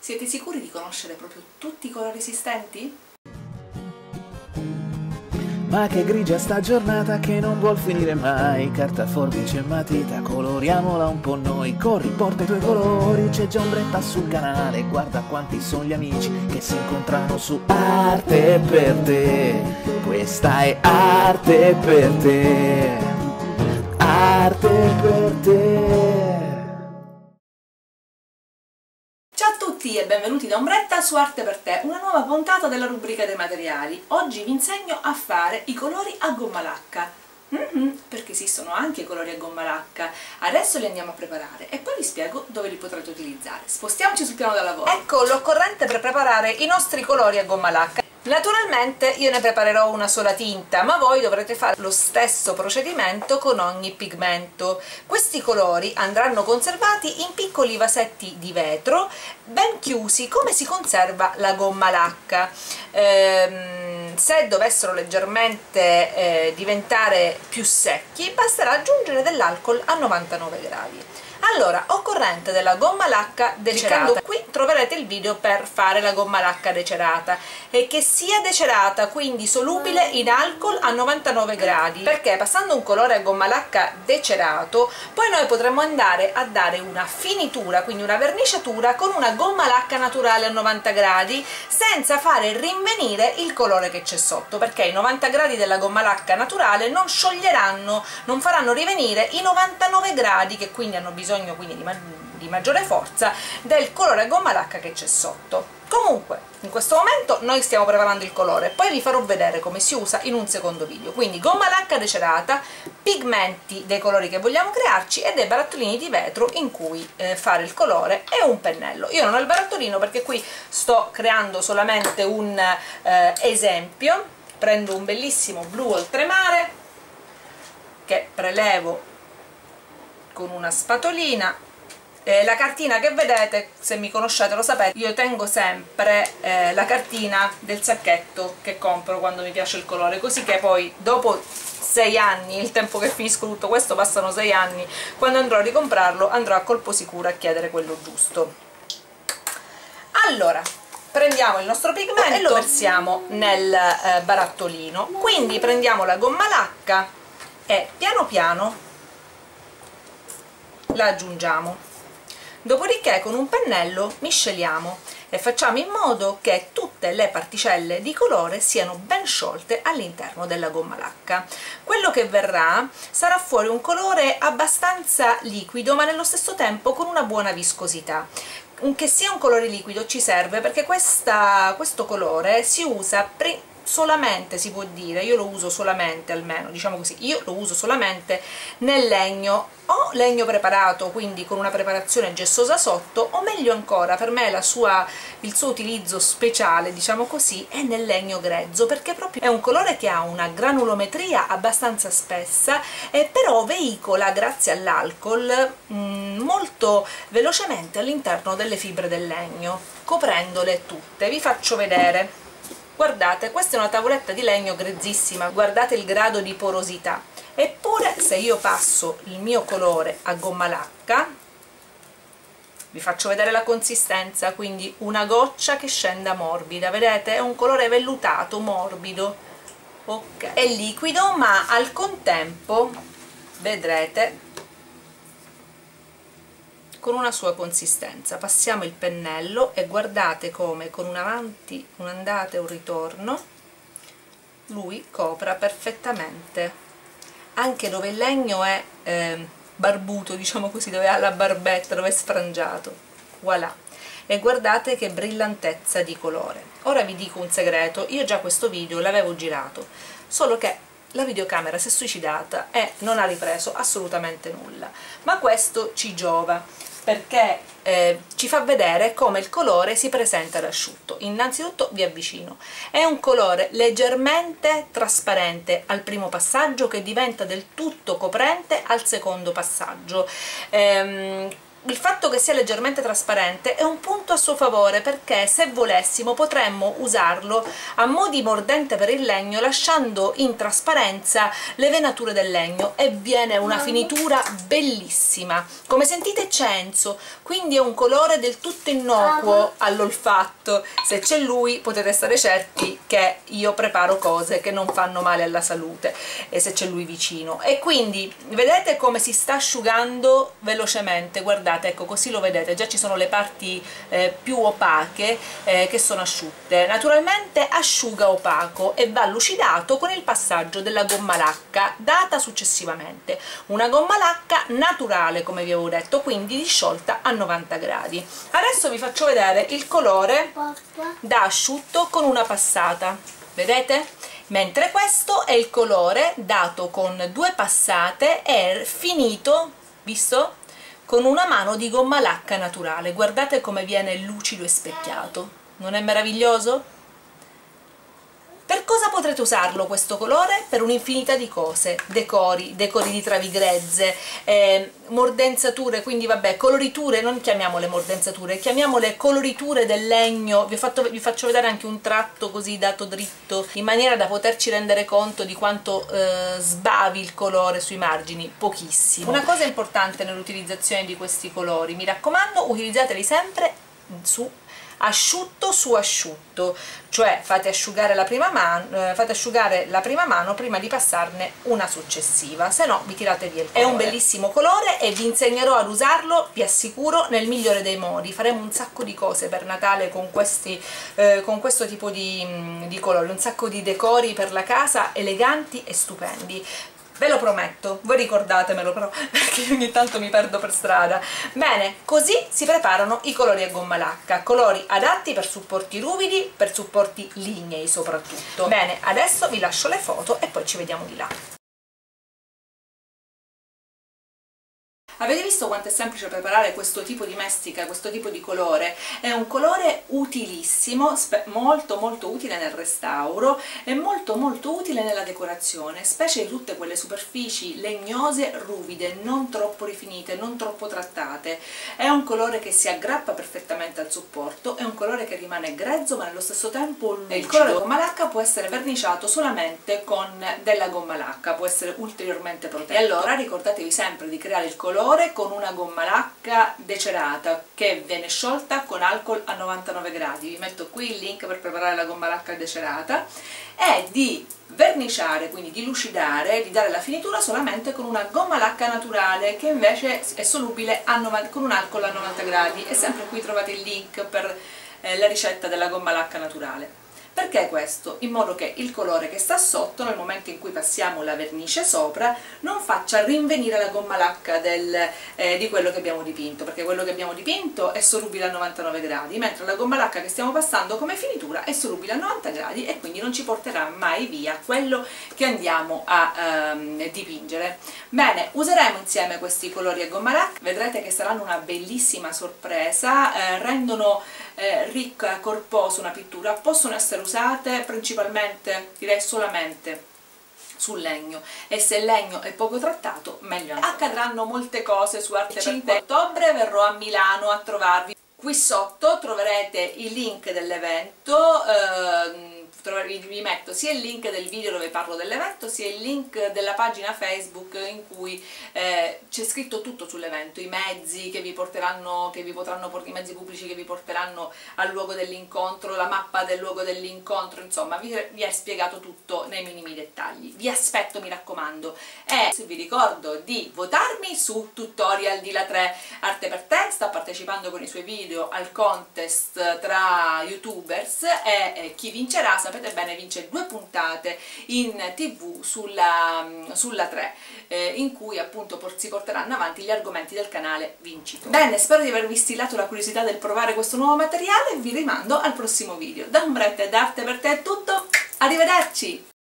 Siete sicuri di conoscere proprio tutti i colori esistenti? Ma che grigia sta giornata che non vuol finire mai. Carta, forbice e matita, coloriamola un po' noi. Corri, porta i tuoi colori, c'è già ombretta sul canale. Guarda quanti sono gli amici che si incontrano su Arte per te. Questa è Arte per te. Arte per te. Ciao a tutti e benvenuti da Ombretta su Arte per te, una nuova puntata della rubrica dei materiali. Oggi vi insegno a fare i colori a gomma lacca. Perché esistono anche i colori a gomma lacca. Adesso li andiamo a preparare e poi vi spiego dove li potrete utilizzare. Spostiamoci sul piano da lavoro. Ecco l'occorrente per preparare i nostri colori a gomma lacca. Naturalmente io ne preparerò una sola tinta, ma voi dovrete fare lo stesso procedimento con ogni pigmento. Questi colori andranno conservati in piccoli vasetti di vetro, ben chiusi, come si conserva la gomma lacca. Se dovessero leggermente diventare più secchi, basterà aggiungere dell'alcol a 99 gradi. Allora, occorrente della gomma lacca decerata. Qui troverete il video per fare la gomma lacca decerata e che sia decerata, quindi solubile in alcol a 99 gradi, perché passando un colore a gomma lacca decerato poi noi potremo andare a dare una finitura, quindi una verniciatura con una gomma lacca naturale a 90 gradi senza fare rinvenire il colore che c'è sotto, perché i 90 gradi della gomma lacca naturale non scioglieranno, non faranno rivenire i 99 gradi che quindi hanno bisogno quindi di maggiore forza del colore a gomma lacca che c'è sotto. Comunque in questo momento noi stiamo preparando il colore, poi vi farò vedere come si usa in un secondo video. Quindi gomma lacca decerata, pigmenti dei colori che vogliamo crearci e dei barattolini di vetro in cui fare il colore e un pennello. Io non ho il barattolino perché qui sto creando solamente un esempio. Prendo un bellissimo blu oltremare che prelevo con una spatolina. La cartina che vedete, se mi conoscete lo sapete, io tengo sempre la cartina del sacchetto che compro quando mi piace il colore, così che poi dopo 6 anni, il tempo che finisco tutto questo passano 6 anni, quando andrò a ricomprarlo andrò a colpo sicuro a chiedere quello giusto. Allora prendiamo il nostro pigmento e lo versiamo nel barattolino. Quindi prendiamo la gomma lacca e piano piano la aggiungiamo, dopodiché con un pennello misceliamo e facciamo in modo che tutte le particelle di colore siano ben sciolte all'interno della gomma lacca. Quello che verrà sarà fuori un colore abbastanza liquido ma nello stesso tempo con una buona viscosità. Che sia un colore liquido ci serve perché questo colore si usa solamente, si può dire, io lo uso solamente, almeno diciamo così, io lo uso solamente nel legno o legno preparato, quindi con una preparazione gessosa sotto, o meglio ancora per me il suo utilizzo speciale, diciamo così, è nel legno grezzo, perché proprio è un colore che ha una granulometria abbastanza spessa e però veicola grazie all'alcol molto velocemente all'interno delle fibre del legno, coprendole tutte. Vi faccio vedere. Guardate, questa è una tavoletta di legno grezzissima, guardate il grado di porosità. Eppure se io passo il mio colore a gomma lacca, vi faccio vedere la consistenza, quindi una goccia che scenda morbida, vedete? È un colore vellutato, morbido, ok, è liquido ma al contempo vedrete con una sua consistenza. Passiamo il pennello e guardate come con un avanti, un'andata e un ritorno lui copra perfettamente anche dove il legno è barbuto, diciamo così, dove ha la barbetta, dove è sfrangiato. Voilà, e guardate che brillantezza di colore. Ora vi dico un segreto, io già questo video l'avevo girato, solo che la videocamera si è suicidata e non ha ripreso assolutamente nulla, ma questo ci giova perché ci fa vedere come il colore si presenta ad asciutto. Innanzitutto vi avvicino, è un colore leggermente trasparente al primo passaggio che diventa del tutto coprente al secondo passaggio. il fatto che sia leggermente trasparente è un punto a suo favore, perché se volessimo potremmo usarlo a mo' di mordente per il legno, lasciando in trasparenza le venature del legno, e viene una finitura bellissima. Come sentite censo, quindi è un colore del tutto innocuo all'olfatto. Se c'è lui potete stare certi che io preparo cose che non fanno male alla salute, e se c'è lui vicino. E quindi vedete come si sta asciugando velocemente, guardate, ecco, così lo vedete, già ci sono le parti più opache che sono asciutte. Naturalmente asciuga opaco e va lucidato con il passaggio della gomma lacca data successivamente, una gomma lacca naturale come vi avevo detto, quindi disciolta a 90 gradi. Adesso vi faccio vedere il colore da asciutto con una passata, vedete? Mentre questo è il colore dato con 2 passate e finito, visto? Con una mano di gomma lacca naturale. Guardate come viene lucido e specchiato, non è meraviglioso? Per cosa potrete usarlo questo colore? Per un'infinità di cose: decori di travi grezze, mordenzature, quindi vabbè, coloriture, non chiamiamole mordenzature, chiamiamole coloriture del legno. Vi faccio vedere anche un tratto così dato dritto, in maniera da poterci rendere conto di quanto sbavi il colore sui margini, pochissimo. Una cosa importante nell'utilizzazione di questi colori, mi raccomando, utilizzateli sempre su asciutto, cioè fate asciugare la prima mano prima di passarne una successiva, se no vi tirate via il colore. È un bellissimo colore e vi insegnerò ad usarlo, vi assicuro, nel migliore dei modi. Faremo un sacco di cose per Natale con questo tipo di colori, un sacco di decori per la casa eleganti e stupendi. Ve lo prometto, voi ricordatemelo però, perché ogni tanto mi perdo per strada. Bene, così si preparano i colori a gomma lacca, colori adatti per supporti ruvidi, per supporti lignei soprattutto. Bene, adesso vi lascio le foto e poi ci vediamo di là. Avete visto quanto è semplice preparare questo tipo di mestica, questo tipo di colore? È un colore utilissimo, molto molto utile nel restauro e molto molto utile nella decorazione, specie di tutte quelle superfici legnose, ruvide, non troppo rifinite, non troppo trattate. È un colore che si aggrappa perfettamente al supporto, è un colore che rimane grezzo ma nello stesso tempo lucido. Il colore gomma lacca può essere verniciato solamente con della gomma lacca, può essere ulteriormente protetto. E allora ricordatevi sempre di creare il colore con una gomma lacca decerata che viene sciolta con alcol a 99 gradi. Vi metto qui il link per preparare la gomma lacca decerata, e di verniciare, quindi di lucidare, di dare la finitura solamente con una gomma lacca naturale che invece è solubile con un alcol a 90 gradi, e sempre qui trovate il link per la ricetta della gomma lacca naturale. Perché questo? In modo che il colore che sta sotto, nel momento in cui passiamo la vernice sopra, non faccia rinvenire la gomma lacca di quello che abbiamo dipinto, perché quello che abbiamo dipinto è solubile a 99 gradi, mentre la gomma lacca che stiamo passando come finitura è solubile a 90 gradi e quindi non ci porterà mai via quello che andiamo a dipingere. Bene, useremo insieme questi colori a gomma lacca, vedrete che saranno una bellissima sorpresa, rendono ricca, corposa una pittura, possono essere usate principalmente, direi solamente, sul legno, e se il legno è poco trattato meglio ancora. Accadranno molte cose su Arte per Te. Il 5 ottobre verrò a Milano a trovarvi. Qui sotto troverete il link dell'evento, vi metto sia il link del video dove parlo dell'evento, sia il link della pagina Facebook in cui c'è scritto tutto sull'evento, i mezzi che vi porteranno, i mezzi pubblici che vi porteranno al luogo dell'incontro, la mappa del luogo dell'incontro, insomma vi è spiegato tutto nei minimi dettagli. Vi aspetto, mi raccomando, e vi ricordo di votarmi su Tutorial di La 3. Arte per Te sta partecipando con i suoi video al contest tra youtubers e chi vincerà, sapete bene, vince 2 puntate in TV sulla 3, in cui appunto si porteranno avanti gli argomenti del canale vincitore. Bene, spero di avervi stillato la curiosità del provare questo nuovo materiale e vi rimando al prossimo video. Da Ombretta ed Arte per Te è tutto, arrivederci!